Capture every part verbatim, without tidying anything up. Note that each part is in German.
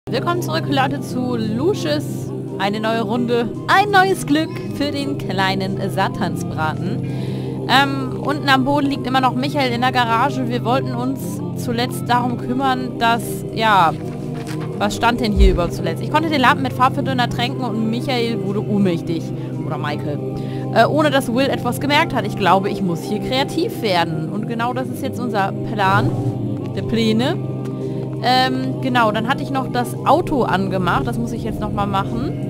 Willkommen zurück, Leute, zu Lucius. Eine neue Runde, ein neues Glück für den kleinen Satansbraten. Ähm, unten am Boden liegt immer noch Michael in der Garage. Wir wollten uns zuletzt darum kümmern, dass, ja, was stand denn hier über zuletzt? Ich konnte den Lampen mit Farbverdünner tränken und Michael wurde ohnmächtig. Oder Michael. Äh, ohne dass Will etwas gemerkt hat. Ich glaube, ich muss hier kreativ werden. Und genau das ist jetzt unser Plan. Der Pläne. Ähm, genau, dann hatte ich noch das Auto angemacht. Das muss ich jetzt nochmal machen.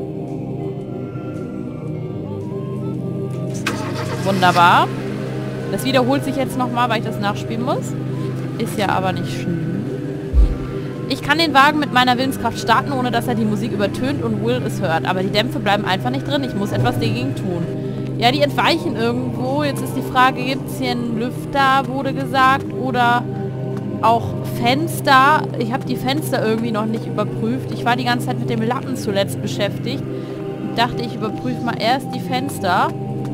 Wunderbar. Das wiederholt sich jetzt nochmal, weil ich das nachspielen muss. Ist ja aber nicht schlimm. Ich kann den Wagen mit meiner Willenskraft starten, ohne dass er die Musik übertönt und Will es hört. Aber die Dämpfe bleiben einfach nicht drin. Ich muss etwas dagegen tun. Ja, die entweichen irgendwo. Jetzt ist die Frage, gibt es hier einen Lüfter, wurde gesagt, oder auch Fenster. Ich habe die Fenster irgendwie noch nicht überprüft. Ich war die ganze Zeit mit dem Lappen zuletzt beschäftigt. Und dachte, ich überprüfe mal erst die Fenster.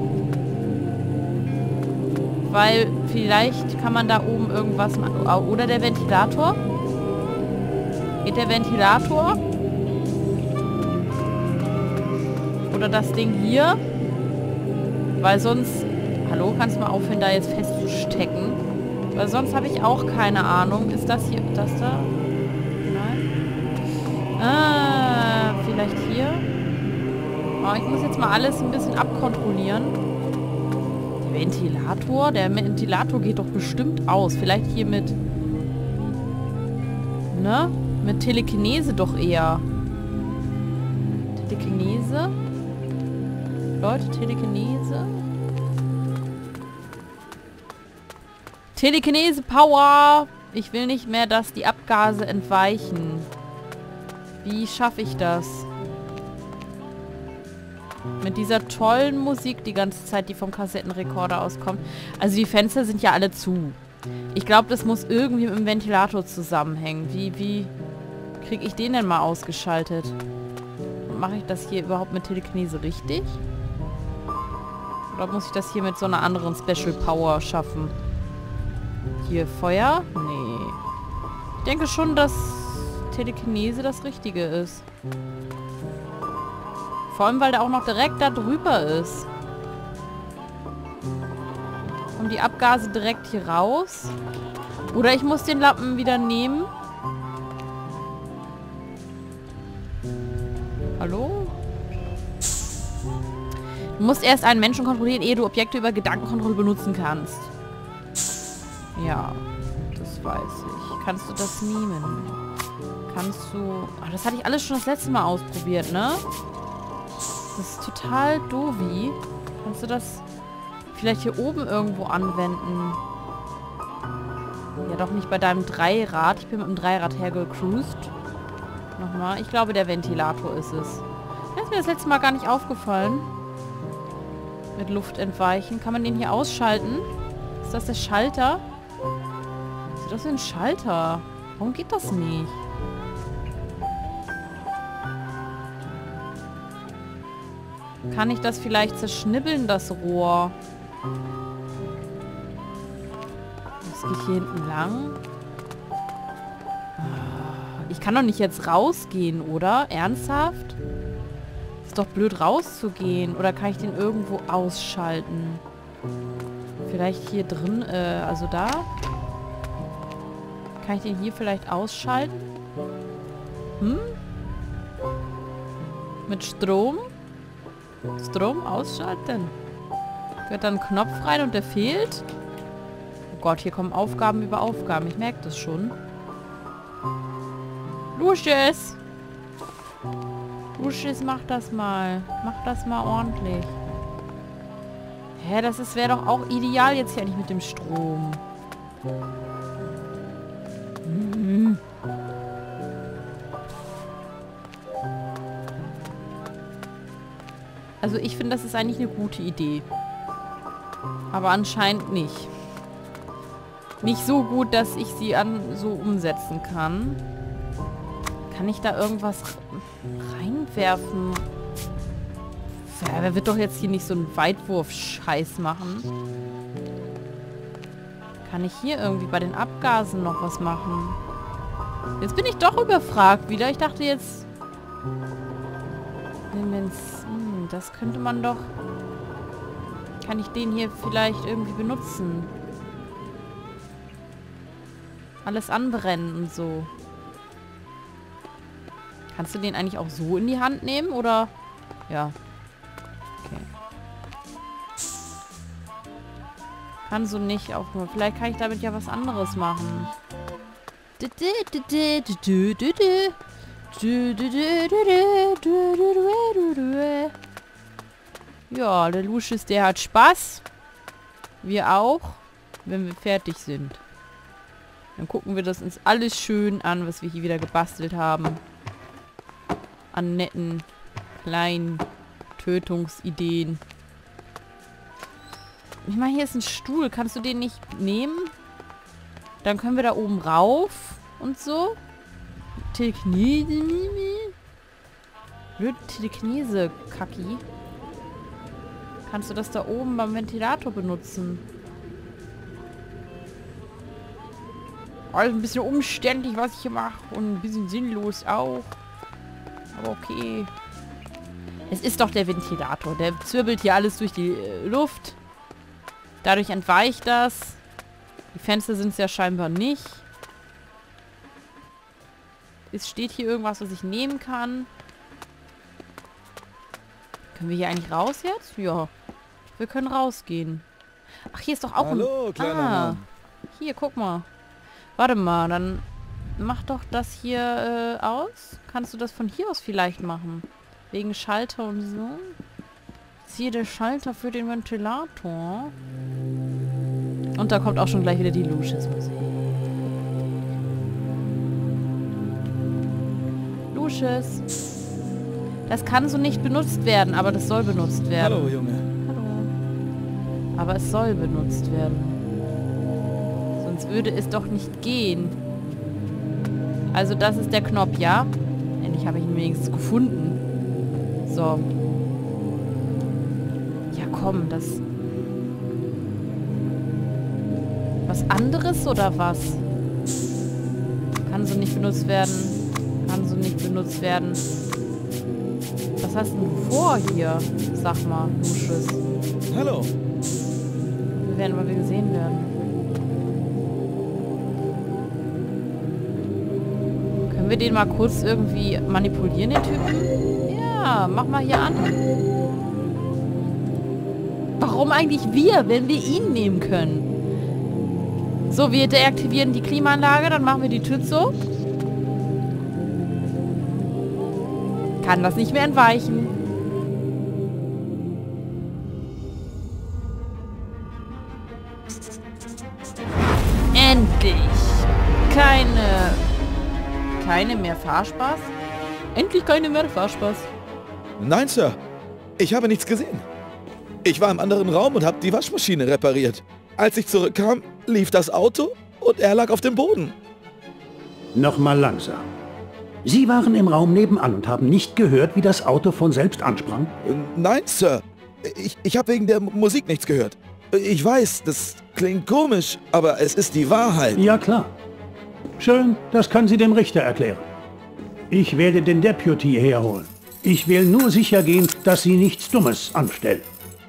Weil vielleicht kann man da oben irgendwas machen. Oder der Ventilator. Geht der Ventilator? Oder das Ding hier? Weil sonst... Hallo, kannst du mal aufhören, da jetzt festzustecken? Weil sonst habe ich auch keine Ahnung. Ist das hier... Das da? Nein. Ah, vielleicht hier? Oh, ich muss jetzt mal alles ein bisschen abkontrollieren. Der Ventilator? Der Ventilator geht doch bestimmt aus. Vielleicht hier mit... Ne? Mit Telekinese doch eher. Telekinese? Leute, Telekinese? Telekinese Power! Ich will nicht mehr, dass die Abgase entweichen. Wie schaffe ich das? Mit dieser tollen Musik die ganze Zeit, die vom Kassettenrekorder auskommt. Also die Fenster sind ja alle zu. Ich glaube, das muss irgendwie mit dem Ventilator zusammenhängen. Wie, wie kriege ich den denn mal ausgeschaltet? Und mache ich das hier überhaupt mit Telekinese richtig? Oder muss ich das hier mit so einer anderen Special Power schaffen? Hier Feuer? Nee. Ich denke schon, dass Telekinese das Richtige ist. Vor allem, weil der auch noch direkt da drüber ist. Und die Abgase direkt hier raus. Oder ich muss den Lappen wieder nehmen. Hallo? Du musst erst einen Menschen kontrollieren, ehe du Objekte über Gedankenkontrolle benutzen kannst. Ja, das weiß ich. Kannst du das nehmen? Kannst du... Ach, das hatte ich alles schon das letzte Mal ausprobiert, ne? Das ist total doofi. Kannst du das... vielleicht hier oben irgendwo anwenden. Ja, doch nicht bei deinem Dreirad. Ich bin mit dem Dreirad hergecruised. Nochmal. Ich glaube, der Ventilator ist es. Das ist mir das letzte Mal gar nicht aufgefallen. Mit Luft entweichen. Kann man den hier ausschalten? Ist das der Schalter? Was ist das für ein Schalter? Warum geht das nicht? Kann ich das vielleicht zerschnibbeln, das Rohr? Das geht hier hinten lang. Ich kann doch nicht jetzt rausgehen, oder? Ernsthaft? Ist doch blöd rauszugehen. Oder kann ich den irgendwo ausschalten? Vielleicht hier drin, äh, also da? Kann ich den hier vielleicht ausschalten? Hm? Mit Strom? Strom ausschalten? Wird dann ein Knopf rein und der fehlt? Oh Gott, hier kommen Aufgaben über Aufgaben. Ich merke das schon. Lucius! Lucius, mach das mal. Mach das mal ordentlich. Hä, das ist wäre doch auch ideal jetzt hier nicht mit dem Strom. Hm. Also ich finde, das ist eigentlich eine gute Idee. Aber anscheinend nicht. Nicht so gut, dass ich sie an so umsetzen kann. Kann ich da irgendwas reinwerfen? Ja, wer wird doch jetzt hier nicht so einen Weitwurf-Scheiß machen? Kann ich hier irgendwie bei den Abgasen noch was machen? Jetzt bin ich doch überfragt wieder. Ich dachte jetzt... Wenn's, hm, das könnte man doch... Kann ich den hier vielleicht irgendwie benutzen? Alles anbrennen und so. Kannst du den eigentlich auch so in die Hand nehmen, oder? Ja. Okay. Kann so nicht auch nur. Vielleicht kann ich damit ja was anderes machen. Ja, der Lucius, der hat Spaß. Wir auch, wenn wir fertig sind. Dann gucken wir das uns alles schön an, was wir hier wieder gebastelt haben. An netten, kleinen Tötungsideen. Ich meine, hier ist ein Stuhl. Kannst du den nicht nehmen? Dann können wir da oben rauf und so. Telekinese. Telekinese, Kacki. Kannst du das da oben beim Ventilator benutzen? Also ein bisschen umständlich, was ich hier mache. Und ein bisschen sinnlos auch. Aber okay. Es ist doch der Ventilator. Der zwirbelt hier alles durch die äh, Luft. Dadurch entweicht das. Die Fenster sind es ja scheinbar nicht. Es steht hier irgendwas, was ich nehmen kann. Können wir hier eigentlich raus jetzt? Ja. Wir können rausgehen. Ach, hier ist doch auch Hallo, ein... kleiner Ah, Mann. hier, guck mal. Warte mal, dann mach doch das hier äh, aus. Kannst du das von hier aus vielleicht machen? Wegen Schalter und so. Ziehe der Schalter für den Ventilator. Und da kommt auch schon gleich wieder die Lucius-Musik. Lucius. Das kann so nicht benutzt werden, aber das soll benutzt werden. Hallo, Junge. Hallo. Aber es soll benutzt werden. Sonst würde es doch nicht gehen. Also das ist der Knopf, ja? Endlich habe ich ihn wenigstens gefunden. So. Ja, komm, das... Was anderes oder was? Kann so nicht benutzt werden. Kann so nicht benutzt werden. Was hast denn du vor hier? Sag mal, Lucius. Hallo. Wir werden mal wieder gesehen werden. Können wir den mal kurz irgendwie manipulieren, den Typen? Ja, mach mal hier an. Warum eigentlich wir, wenn wir ihn nehmen können? So, wir deaktivieren die Klimaanlage, dann machen wir die Tür zu. Kann das nicht mehr entweichen. Endlich! Keine... Keine mehr Fahrspaß? Endlich keine mehr Fahrspaß. Nein, Sir. Ich habe nichts gesehen. Ich war im anderen Raum und habe die Waschmaschine repariert. Als ich zurückkam, lief das Auto und er lag auf dem Boden. Nochmal langsam. Sie waren im Raum nebenan und haben nicht gehört, wie das Auto von selbst ansprang? Nein, Sir. Ich, ich habe wegen der Musik nichts gehört. Ich weiß, das klingt komisch, aber es ist die Wahrheit. Ja, klar. Schön, das können Sie dem Richter erklären. Ich werde den Deputy herholen. Ich will nur sicher gehen, dass Sie nichts Dummes anstellen.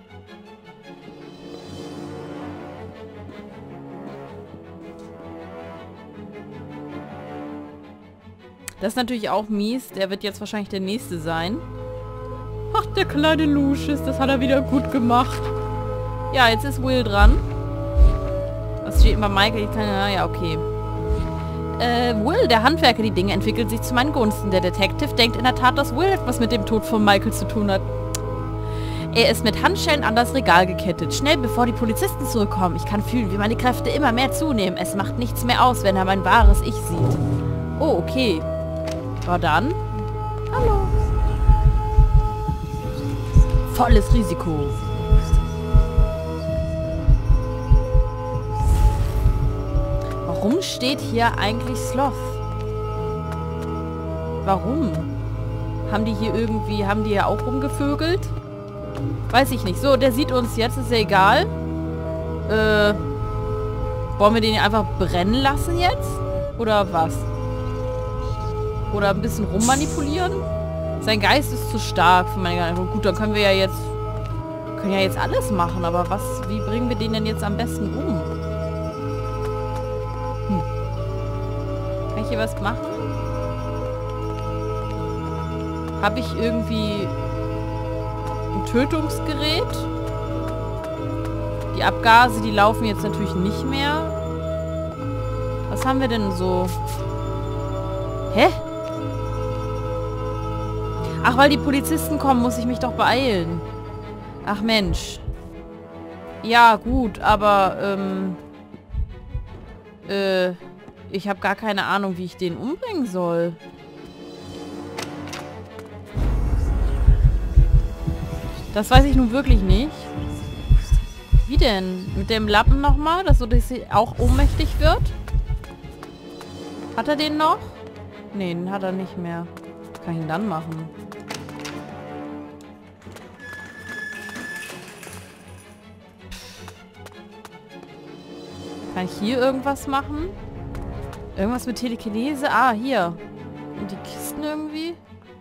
Das ist natürlich auch mies. Der wird jetzt wahrscheinlich der Nächste sein. Ach, der kleine Lucius, das hat er wieder gut gemacht. Ja, jetzt ist Will dran. Was steht bei Michael? Ich kann, ja, okay. Äh, Will, der Handwerker, die Dinge entwickelt sich zu meinen Gunsten. Der Detective denkt in der Tat, dass Will etwas mit dem Tod von Michael zu tun hat. Er ist mit Handschellen an das Regal gekettet. Schnell, bevor die Polizisten zurückkommen. Ich kann fühlen, wie meine Kräfte immer mehr zunehmen. Es macht nichts mehr aus, wenn er mein wahres Ich sieht. Oh, okay. War dann. Hallo. Volles Risiko. Warum steht hier eigentlich Sloth? Warum? Haben die hier irgendwie, haben die ja auch rumgevögelt? Weiß ich nicht. So, der sieht uns jetzt, ist ja egal. Äh, wollen wir den einfach brennen lassen jetzt? Oder was? Oder ein bisschen rummanipulieren? Sein Geist ist zu stark für meine Gedanken. Gut, dann können wir ja jetzt... können ja jetzt alles machen, aber was... wie bringen wir den denn jetzt am besten um? Hm. Kann ich hier was machen? Habe ich irgendwie... ein Tötungsgerät? Die Abgase, die laufen jetzt natürlich nicht mehr. Was haben wir denn so? Hä? Ach, weil die Polizisten kommen, muss ich mich doch beeilen. Ach Mensch. Ja, gut, aber, ähm... Äh... ich habe gar keine Ahnung, wie ich den umbringen soll. Das weiß ich nun wirklich nicht. Wie denn? Mit dem Lappen nochmal, dass so dass sie auch ohnmächtig wird? Hat er den noch? Nee, den hat er nicht mehr. Was kann ich denn dann machen? Kann ich hier irgendwas machen? Irgendwas mit Telekinese? Ah, hier. Und die Kisten irgendwie?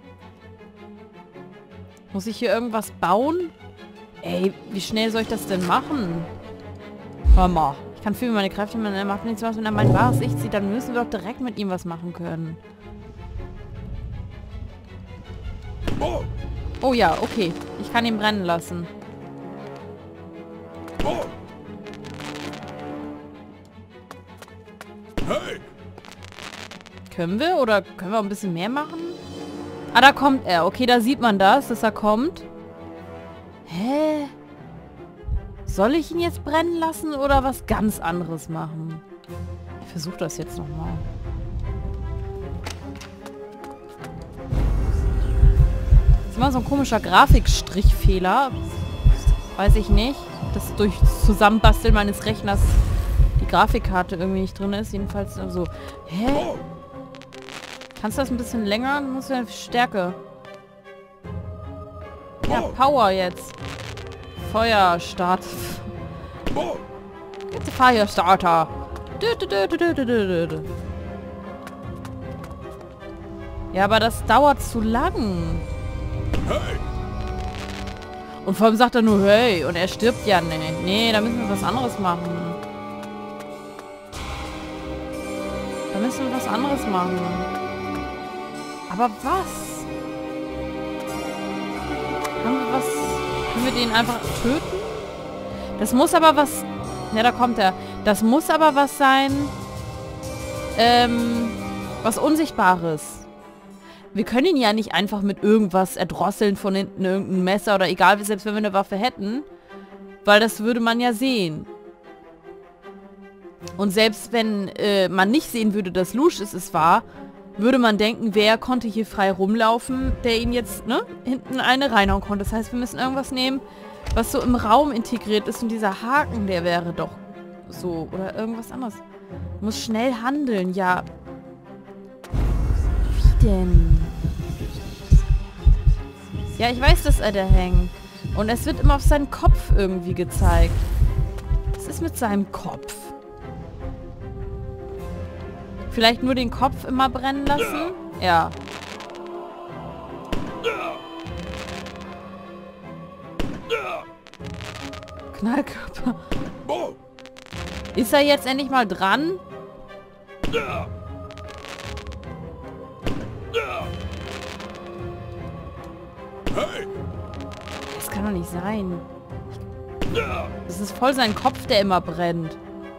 Muss ich hier irgendwas bauen? Ey, wie schnell soll ich das denn machen? Hör mal. Ich kann fühlen, meine Kräfte, man macht nichts was, wenn er mein wahres Ich sieht, dann müssen wir doch direkt mit ihm was machen können. Oh ja, okay. Ich kann ihn brennen lassen. Können wir? Oder können wir ein bisschen mehr machen? Ah, da kommt er. Okay, da sieht man das, dass er kommt. Hä? Soll ich ihn jetzt brennen lassen oder was ganz anderes machen? Ich versuche das jetzt nochmal. Das ist immer so ein komischer Grafikstrichfehler. Weiß ich nicht. Dass durch das Zusammenbasteln meines Rechners die Grafikkarte irgendwie nicht drin ist. Jedenfalls so. Hä? Kannst du das ein bisschen länger? Du musst ja Stärke. Ja, Power jetzt. Feuerstart. It's a Firestarter. Ja, aber das dauert zu lang. Und vor allem sagt er nur, hey, und er stirbt ja nicht. Nee, da müssen wir was anderes machen. Da müssen wir was anderes machen. Aber was? Haben wir was... Können wir den einfach töten? Das muss aber was... Ja, da kommt er. Das muss aber was sein... Ähm... Was Unsichtbares. Wir können ihn ja nicht einfach mit irgendwas erdrosseln von hinten, irgendein Messer oder egal, selbst wenn wir eine Waffe hätten. Weil das würde man ja sehen. Und selbst wenn äh, man nicht sehen würde, dass Lucius es war, würde man denken, wer konnte hier frei rumlaufen, der ihn jetzt, ne, hinten eine reinhauen konnte. Das heißt, wir müssen irgendwas nehmen, was so im Raum integriert ist. Und dieser Haken, der wäre doch so. Oder irgendwas anderes. Muss schnell handeln, ja. Wie denn? Ja, ich weiß, dass er da hängt. Und es wird immer auf seinen Kopf irgendwie gezeigt. Was ist mit seinem Kopf? Vielleicht nur den Kopf immer brennen lassen? Ja. Knallkörper. Ist er jetzt endlich mal dran? Das kann doch nicht sein. Das ist voll sein Kopf, der immer brennt.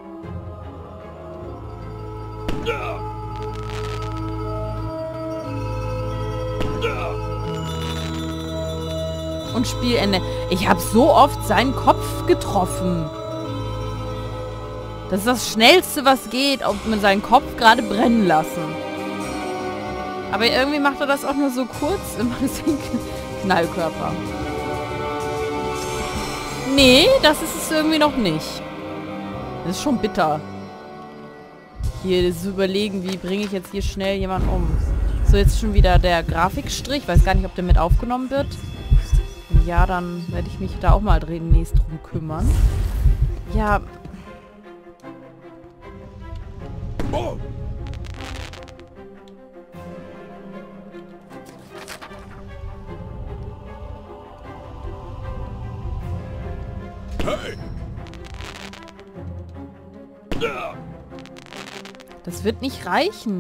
Und Spielende. Ich habe so oft seinen Kopf getroffen. Das ist das Schnellste, was geht, ob man seinen Kopf gerade brennen lassen. Aber irgendwie macht er das auch nur so kurz. Immer den Knallkörper. Nee, das ist es irgendwie noch nicht. Das ist schon bitter. Hier das Überlegen, wie bringe ich jetzt hier schnell jemanden um. So, jetzt schon wieder der Grafikstrich. Ich weiß gar nicht, ob der mit aufgenommen wird. Wenn ja, dann werde ich mich da auch mal demnächst drum kümmern. Ja. Das wird nicht reichen.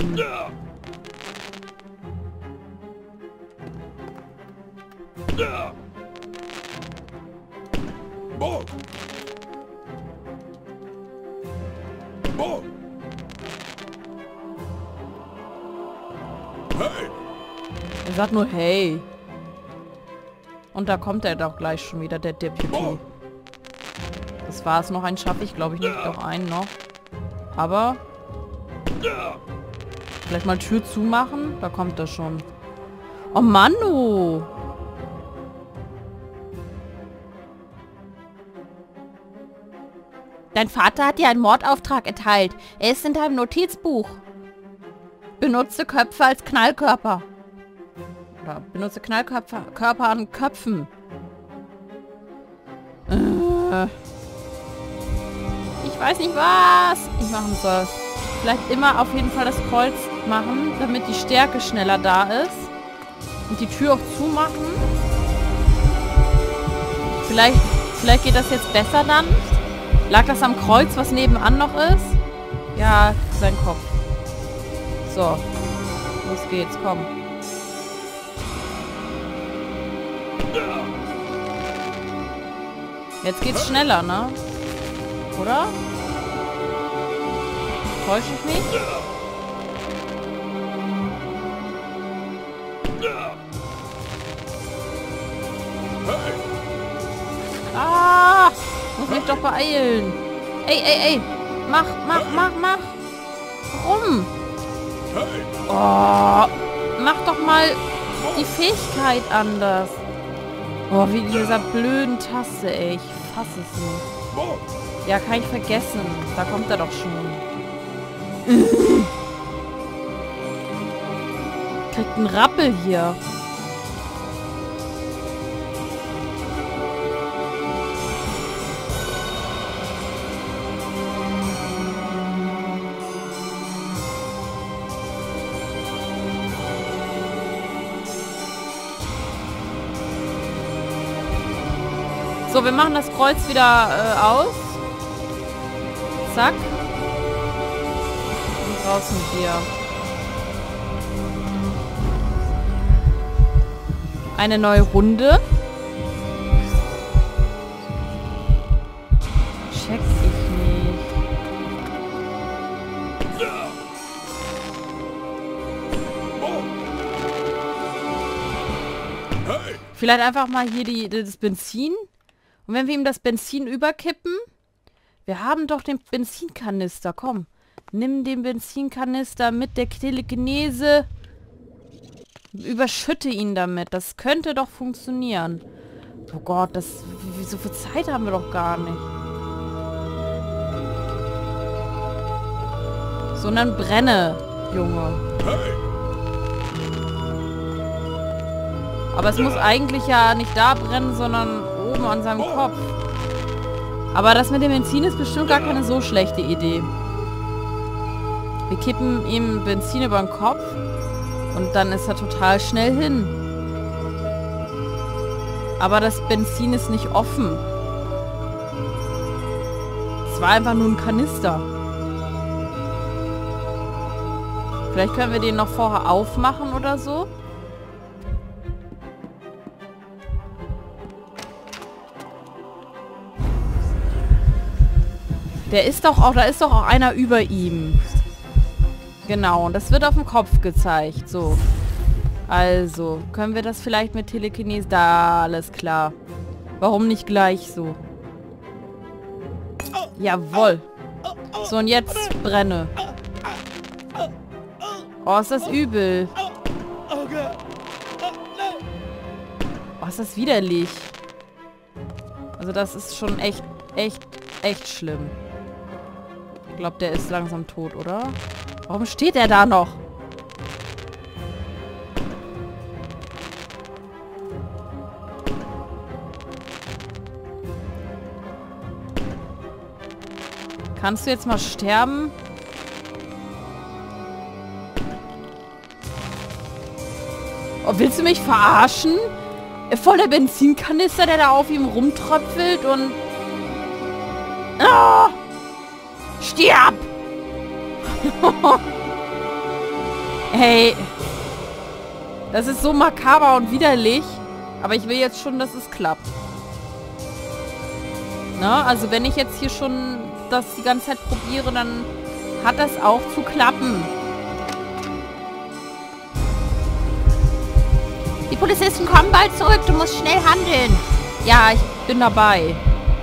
Er sagt nur hey. Und da kommt er doch gleich schon wieder, der Deputy. Das war es noch. Einen schaffe ich, glaube ich, nicht. Doch einen noch. Aber... Vielleicht mal Tür zumachen? Da kommt er schon. Oh Mann, oh. Dein Vater hat dir einen Mordauftrag erteilt. Er ist in deinem Notizbuch. Benutze Köpfe als Knallkörper. Oder benutze Knallkörper Körper an Köpfen. Äh. Ich weiß nicht, was ich machen soll. Vielleicht immer auf jeden Fall das Kreuz machen, damit die Stärke schneller da ist. Und die Tür auch zumachen. Vielleicht, vielleicht geht das jetzt besser dann. Lag das am Kreuz, was nebenan noch ist? Ja, sein Kopf. So. Los geht's, komm. Jetzt geht's schneller, ne? Oder? Täusche ich mich? Ah! Muss mich doch beeilen. Ey, ey, ey. Mach, mach, mach, mach. Warum? Oh. Mach doch mal die Fähigkeit anders. Oh, wie dieser blöden Taste, ey. Ich fasse es nicht. Ja, kann ich vergessen. Da kommt er doch schon. Kriegt einen Rappel hier. So, wir machen das Kreuz wieder äh, aus. Zack. Und raus mit dir. Eine neue Runde. Check ich nicht. Vielleicht einfach mal hier die, das Benzin. Und wenn wir ihm das Benzin überkippen, wir haben doch den Benzinkanister, komm. Nimm den Benzinkanister mit der Telekinese. Überschütte ihn damit. Das könnte doch funktionieren. Oh Gott, das, wie, so viel Zeit haben wir doch gar nicht. So, und dann brenne, Junge. Aber es muss eigentlich ja nicht da brennen, sondern oben an seinem Kopf. Aber das mit dem Benzin ist bestimmt gar keine so schlechte Idee. Wir kippen ihm Benzin über den Kopf und dann ist er total schnell hin. Aber das Benzin ist nicht offen. Es war einfach nur ein Kanister. Vielleicht können wir den noch vorher aufmachen oder so. Der ist doch auch, da ist doch auch einer über ihm. Genau, und das wird auf dem Kopf gezeigt. So. Also, können wir das vielleicht mit Telekinese? Da, alles klar. Warum nicht gleich so? Jawohl. So, und jetzt brenne. Oh, ist das übel. Oh, ist das widerlich. Also, das ist schon echt, echt, echt schlimm. Ich glaube, der ist langsam tot, oder? Warum steht er da noch? Kannst du jetzt mal sterben? Oh, willst du mich verarschen? Voll der Benzinkanister, der da auf ihm rumtröpfelt und... Oh! Stirb! Hey. Das ist so makaber und widerlich. Aber ich will jetzt schon, dass es klappt. Na, also wenn ich jetzt hier schon das die ganze Zeit probiere, dann hat das auch zu klappen. Die Polizisten kommen bald zurück. Du musst schnell handeln. Ja, ich bin dabei.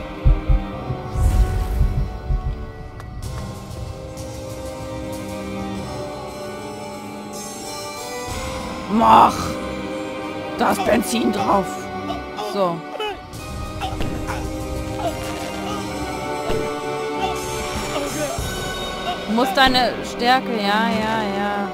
Mach! Da ist Benzin drauf. So. Du musst deine Stärke... Ja, ja, ja.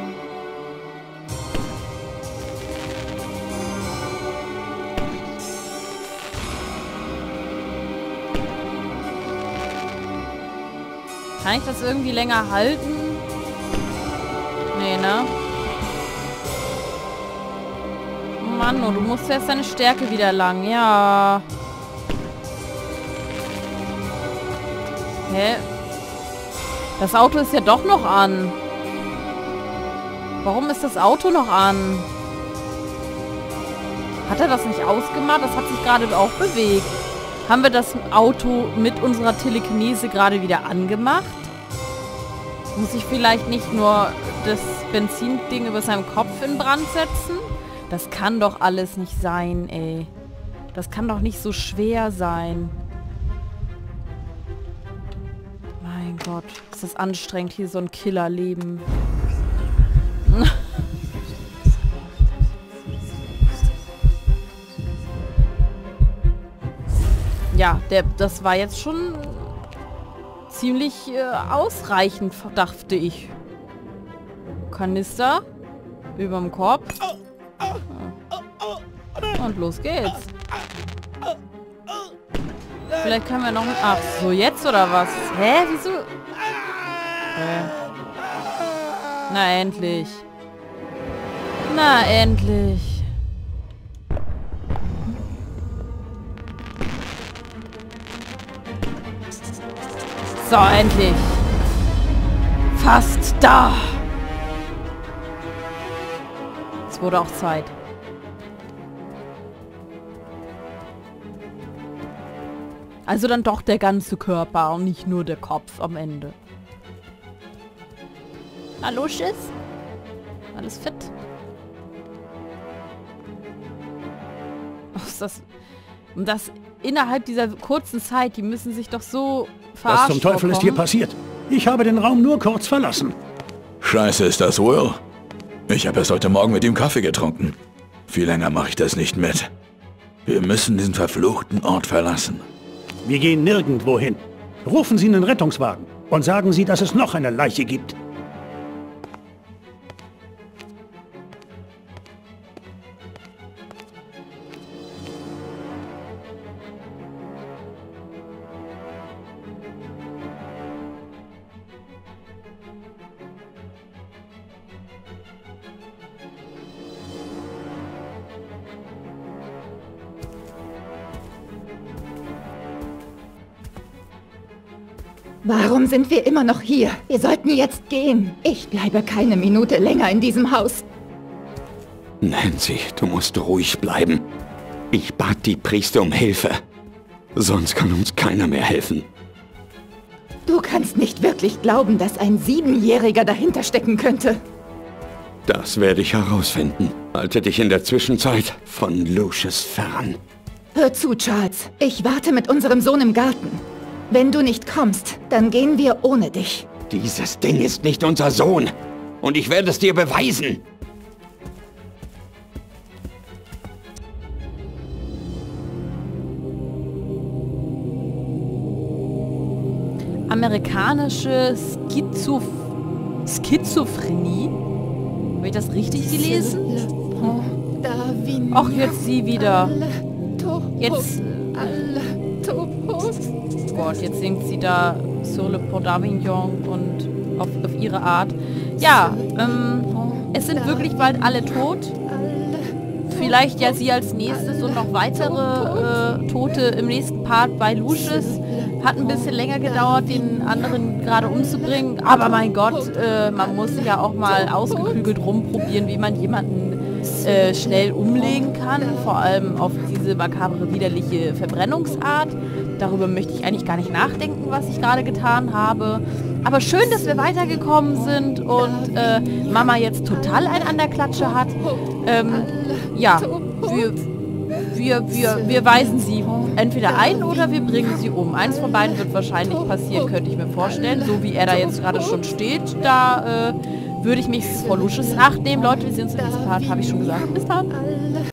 Kann ich das irgendwie länger halten? Nee, ne? Mann, oh, du musst jetzt deine Stärke wieder lang. Ja. Hä? Das Auto ist ja doch noch an. Warum ist das Auto noch an? Hat er das nicht ausgemacht? Das hat sich gerade auch bewegt. Haben wir das Auto mit unserer Telekinese gerade wieder angemacht? Muss ich vielleicht nicht nur das Benzinding über seinem Kopf in Brand setzen? Das kann doch alles nicht sein, ey. Das kann doch nicht so schwer sein. Mein Gott, ist das anstrengend, hier so ein Killerleben. Ja, der, das war jetzt schon ziemlich äh, ausreichend, dachte ich. Kanister überm Korb. Und los geht's. Vielleicht können wir noch... Ach so, jetzt oder was? Hä? Wieso? Hä? Na, endlich. Na, endlich. So, endlich. Fast da. Es wurde auch Zeit. Also dann doch der ganze Körper und nicht nur der Kopf am Ende. Hallo, Schiss? Alles fit? Oh, ist das... Und das innerhalb dieser kurzen Zeit, die müssen sich doch so verarscht Was zum Teufel vorkommen. ist hier passiert? Ich habe den Raum nur kurz verlassen. Scheiße ist das wohl. Ich habe erst heute Morgen mit ihm Kaffee getrunken. Viel länger mache ich das nicht mit. Wir müssen diesen verfluchten Ort verlassen. Wir gehen nirgendwo hin. Rufen Sie einen Rettungswagen und sagen Sie, dass es noch eine Leiche gibt. Warum sind wir immer noch hier? Wir sollten jetzt gehen. Ich bleibe keine Minute länger in diesem Haus. Nancy, du musst ruhig bleiben. Ich bat die Priester um Hilfe. Sonst kann uns keiner mehr helfen. Du kannst nicht wirklich glauben, dass ein Siebenjähriger dahinter stecken könnte. Das werde ich herausfinden. Halte dich in der Zwischenzeit von Lucius fern. Hör zu, Charles. Ich warte mit unserem Sohn im Garten. Wenn du nicht kommst, dann gehen wir ohne dich. Dieses Ding ist nicht unser Sohn. Und ich werde es dir beweisen. Amerikanische Schizo Schizophrenie. Habe ich das richtig gelesen? Ach, jetzt sie wieder. Jetzt... Oh Gott, jetzt singt sie da Sur le Pont d'Avignon und auf, auf ihre Art. Ja, ähm, es sind wirklich bald alle tot. Vielleicht ja sie als nächstes und noch weitere äh, Tote im nächsten Part bei Lucius. Hat ein bisschen länger gedauert, den anderen gerade umzubringen. Aber mein Gott, äh, man muss ja auch mal ausgeklügelt rumprobieren, wie man jemanden äh, schnell umlegen kann. Vor allem auf diese makabre, widerliche Verbrennungsart. Darüber möchte ich eigentlich gar nicht nachdenken, was ich gerade getan habe. Aber schön, dass wir weitergekommen sind und äh, Mama jetzt total einen an der Klatsche hat. Ähm, ja, wir... Wir, wir, wir weisen sie entweder ein oder wir bringen sie um. Eins von beiden wird wahrscheinlich passieren, könnte ich mir vorstellen. So wie er da jetzt gerade schon steht, da äh, würde ich mich vor Lusches Nacht nehmen. Leute, wir sehen uns im nächsten Part, habe ich schon gesagt. Bis dann.